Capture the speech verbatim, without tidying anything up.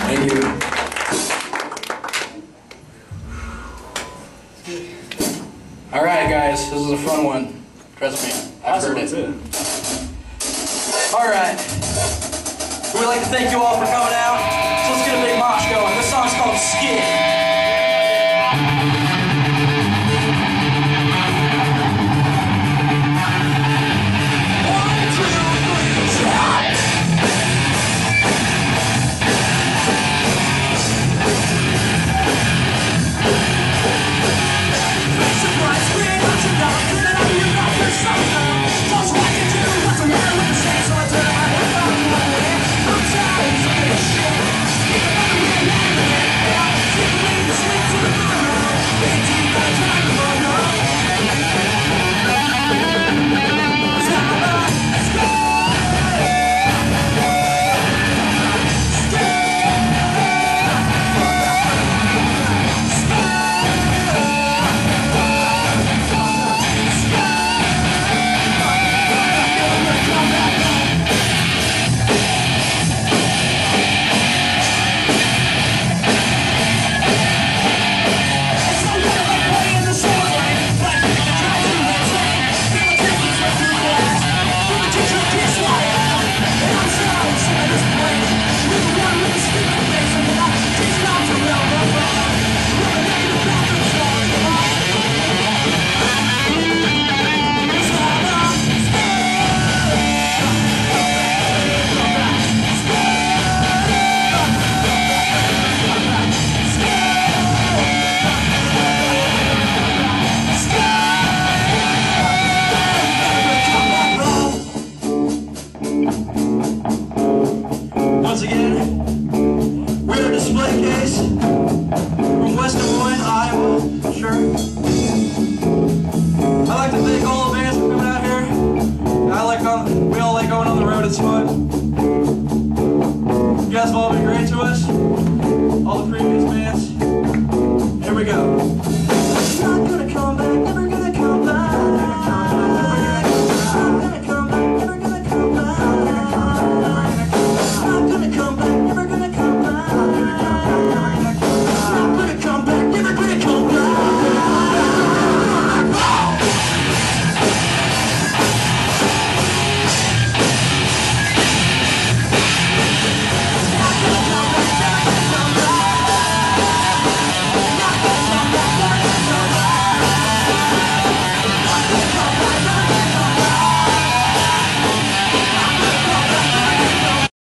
Thank you. All right, guys, this is a fun one. Trust me, I've heard it. All right. We'd like to thank you all for coming out. So let's get a big mosh going. This song's called Skid. Once again, we're a display case from West Des Moines, Iowa. Sure. I'd like to thank all the bands for coming out here. I like on, we all like going on the road, it's fun. You guys have all been great to us, all the previous bands.